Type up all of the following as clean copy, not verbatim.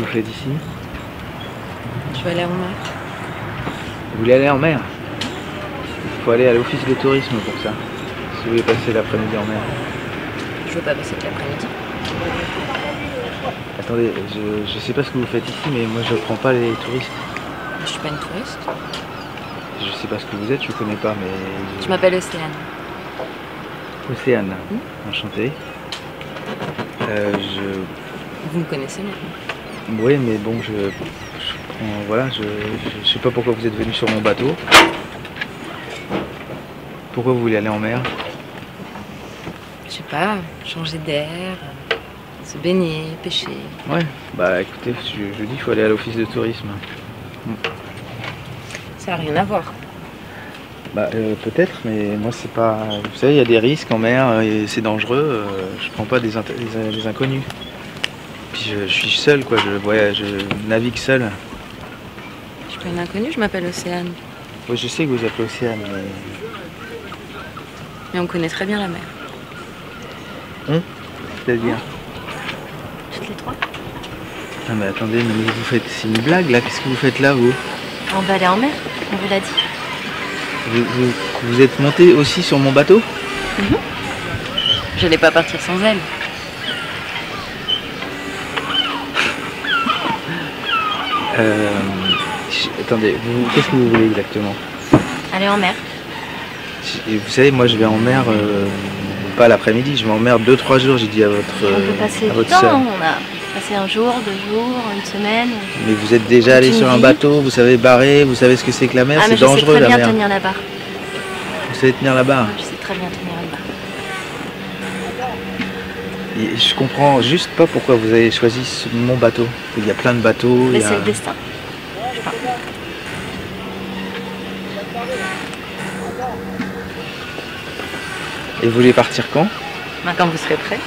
vous faites ici? Je vais aller en mer. Vous voulez aller en mer? Il faut aller à l'office de tourisme pour ça. Si vous voulez passer l'après-midi en mer. Je veux pas passer l'après-midi. Attendez, je sais pas ce que vous faites ici, mais moi je prends pas les touristes. Je suis pas une touriste. Je sais pas ce que vous êtes, je vous connais pas, mais... Je m'appelle Océane. Océane, enchanté. Vous me connaissez maintenant? Oui, mais bon, voilà, je sais pas pourquoi vous êtes venu sur mon bateau. Pourquoi vous voulez aller en mer? Je sais pas, changer d'air, se baigner, pêcher. Ouais, bah écoutez, je dis qu'il faut aller à l'office de tourisme. Ça n'a rien à voir. Bah peut-être, mais moi c'est pas... Vous savez, il y a des risques en mer et c'est dangereux. Je prends pas des inconnus. Puis je suis seul, quoi, je navigue seul. Je suis pas une inconnue, je m'appelle Océane. Oui, je sais que vous appelez Océane, Mais on connaît très bien la mer. C'est-à-dire? Toutes les trois. Ah mais attendez, mais vous faites... C'est une blague là, qu'est-ce que vous faites là, vous? On va aller en mer, on vous l'a dit. Vous êtes monté aussi sur mon bateau? J'allais pas partir sans elle. Attendez, qu'est-ce que vous voulez exactement? Aller en mer. Vous savez, moi je vais en mer, pas l'après-midi, je vais en mer 2-3 jours, j'ai dit à votre On peut passer du temps, sœur. on a passé un jour, 2 jours, une semaine. Mais vous êtes déjà allé sur un bateau, vous savez barrer, vous savez ce que c'est que la mer, c'est dangereux la mer. Je sais très bien tenir la barre. Vous savez tenir la barre? Je sais très bien tenir la barre. Et je comprends juste pas pourquoi vous avez choisi mon bateau. Il y a plein de bateaux. Mais c'est le destin. Et vous voulez partir quand? Quand vous serez prêt.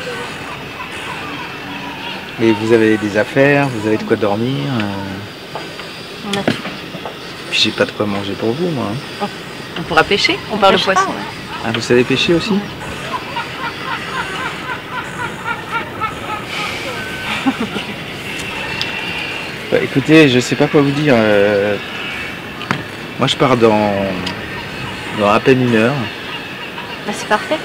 Et vous avez des affaires, vous avez de quoi dormir. On a tout. Puis j'ai pas de quoi manger pour vous, moi. Oh, on pourra pêcher, on parle de poisson. Ah, vous savez pêcher aussi? Bah, écoutez, je sais pas quoi vous dire. Moi je pars dans à peine 1 heure. Bah, c'est parfait.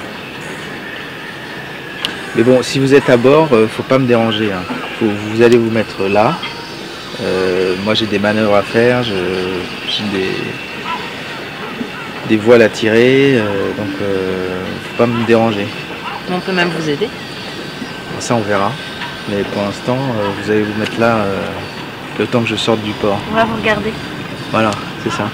Mais bon, si vous êtes à bord, faut pas me déranger. Hein. Vous allez vous mettre là. Moi j'ai des manœuvres à faire, j'ai des voiles à tirer, donc faut pas me déranger. On peut même vous aider. Ça on verra. Mais pour l'instant, vous allez vous mettre là le temps que je sorte du port. On va vous regarder. Voilà, c'est ça.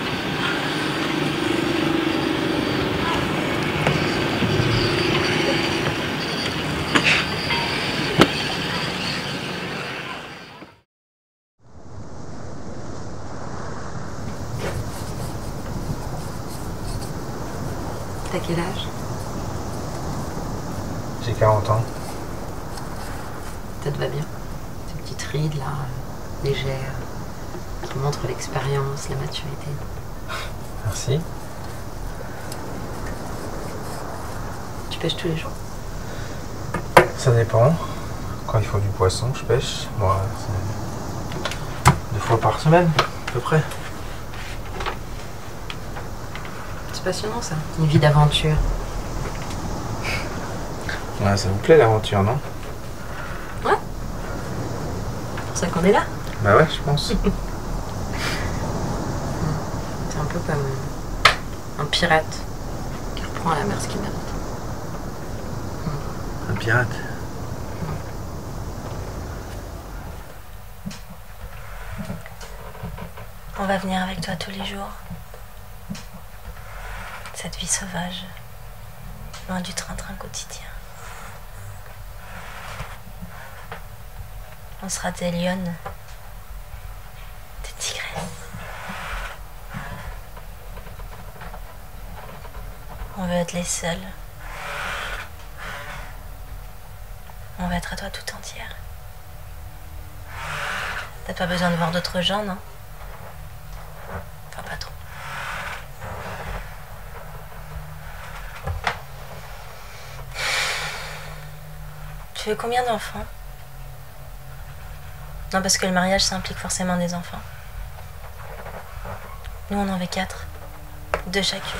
T'as quel âge? J'ai 40 ans. Ça te va bien. Ces petites rides là, légères, qui montrent l'expérience, la maturité. Merci. Tu pêches tous les jours? Ça dépend. Quand il faut du poisson, je pêche. Moi, c'est 2 fois par semaine, à peu près. C'est passionnant ça. Une vie d'aventure. Ouais, ça vous plaît l'aventure, non? Ouais. C'est pour ça qu'on est là. Bah ouais, je pense. C'est un peu comme un pirate qui reprend à la mer ce qu'il mérite. Un pirate? On va venir avec toi tous les jours. Cette vie sauvage, loin du train-train quotidien. On sera des lionnes, des tigresses. On veut être les seuls. On va être à toi tout entière. T'as pas besoin de voir d'autres gens, non? Enfin, pas trop. Tu veux combien d'enfants? Non, parce que le mariage, ça implique forcément des enfants. Nous, on en avait 4. 2 chacune.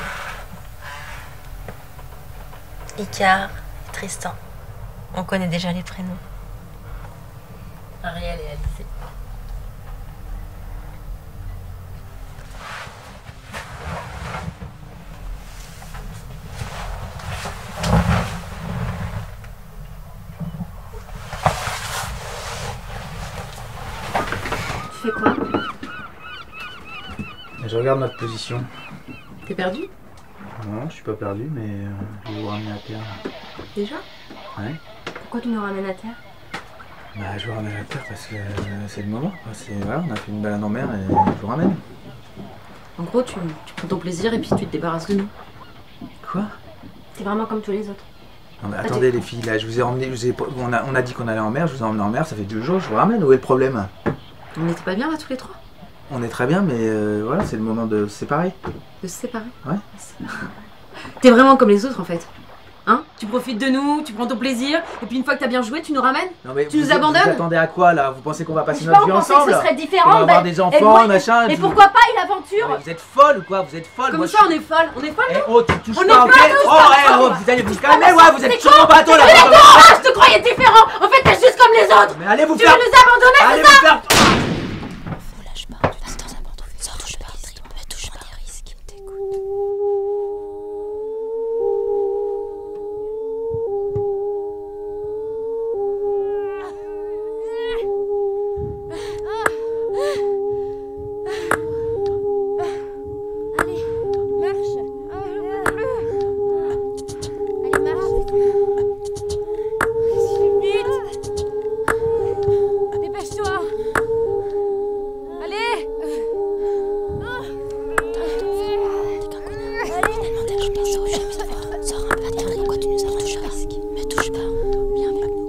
Icar et Tristan. On connaît déjà les prénoms. Ariel et Alizé. Tu fais quoi? Je regarde notre position. T'es perdu? Non, je suis pas perdu, mais je vais vous ramener à terre. Déjà? Ouais. Pourquoi tu nous ramènes à terre? Bah, je vous ramène à terre parce que c'est le moment. Voilà, on a fait une balade en mer et je vous ramène. En gros, tu prends ton plaisir et puis tu te débarrasses de nous. Quoi? T'es vraiment comme tous les autres. Non mais attendez les filles, là je vous ai emmené, on a dit qu'on allait en mer, je vous ai emmené en mer, ça fait 2 jours, je vous ramène, où est le problème? On n'était pas bien là tous les 3? On est très bien, mais voilà, c'est le moment de se séparer. De se séparer? Ouais. T'es vraiment comme les autres en fait. Hein? Tu profites de nous, tu prends ton plaisir, et puis une fois que t'as bien joué, tu nous ramènes? Non mais tu nous abandonnes? Vous attendez à quoi là? Vous pensez qu'on va passer Je notre vie pensais ensemble? que ce serait différent. On va avoir des enfants, machin. Et pourquoi pas une aventure? Mais vous êtes folle ou quoi? Vous êtes folle? Comme moi, ça on est folle, on est folle. Eh oh, tu touches On pas, est ok? folle, tous, Oh, pas vous allez vous calmer, ouais, vous êtes C'est sur quoi? mon bateau là. Mais attends, je te croyais différent. En fait, t'es juste comme les autres. Mais allez vous Tu faire. veux nous abandonner, Allez c'est vous ça? faire. Lâche pas, attends, ça touche pas, ne touche pas des risques, t'écoutes. Allez, marche. Allez, marche. Vite. Dépêche-toi. Allez. Finalement, t'as jamais te voir. Sors un peu, attends, pourquoi tu nous as touché à risque? Ne touche pas, viens avec nous.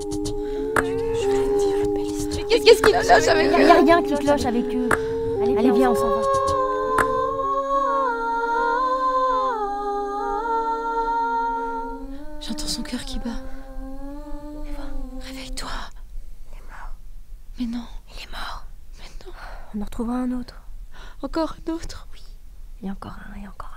Qu'est-ce qui cloche avec eux? Y a rien qui cloche avec eux. Allez, viens, on s'en va. J'entends son cœur qui bat. Réveille-toi. Il est mort. Mais non. Il est mort. Mais non. On en retrouvera un autre. Encore un autre. Et encore un, et encore un.